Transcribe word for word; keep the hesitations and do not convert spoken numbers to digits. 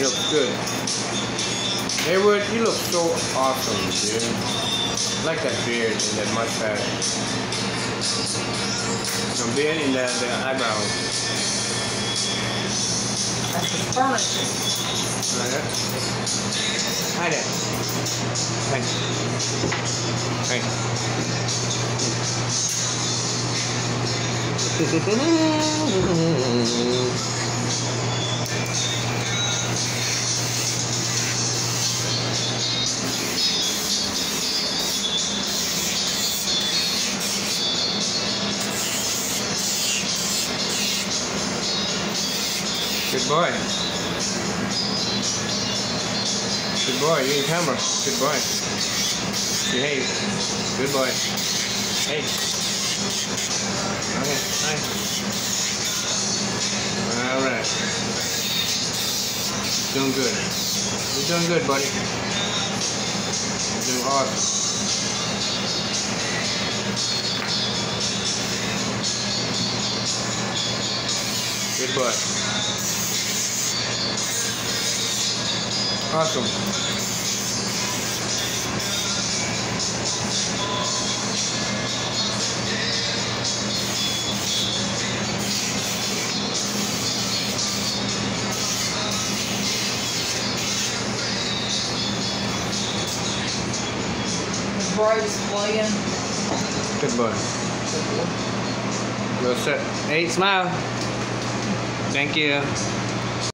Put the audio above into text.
looks good. Haywood, you look so awesome, dude. I like that beard and that mustache. The beard and the, the eyebrows. That's the furniture. Like that. Hi there. Hey. Hey. Good boy. Good boy, you in camera. Good boy. Behave. Good boy. Hey. Okay, nice. Alright. Doing good. You're doing good, buddy. You're doing awesome. Good boy. Awesome. Bryce playing. Good boy. Well set. Hey, smile. Thank you.